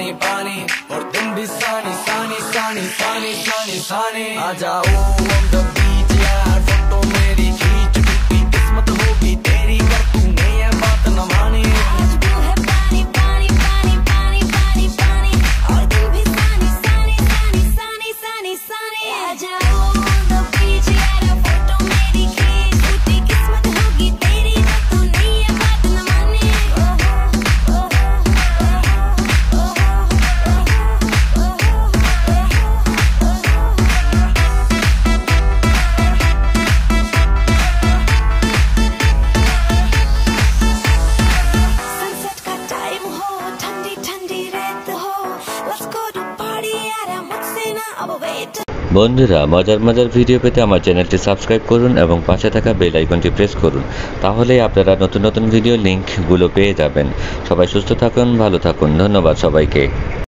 पानी पानी और तुम भी सानी सानी सानी सानी सानी सानी आ जाओ on the beach यार फोटो मेरी खींच टूटी किस्मत होगी तेरी कर तूने ये बात न मानी आज वो है पानी पानी पानी पानी पानी पानी और तुम भी सानी सानी सानी सानी सानी सानी आ जाओ on the beach यार फोटो मेरी खींच टूटी किस्मत होगी तेरी कर तूने ये बात न मानी বন্ধুরা মজার মজার ভিডিও পেতে আমার চ্যানেলটি সাবস্ক্রাইব করুন এবং পাশে থাকা বেল আইকনটি প্রেস করুন, তাহলেই আপনারা নতুন নতুন ভিডিও লিংকগুলো পেয়ে যাবেন। সবাই সুস্থ থাকুন, ভালো থাকুন, ধন্যবাদ সবাইকে।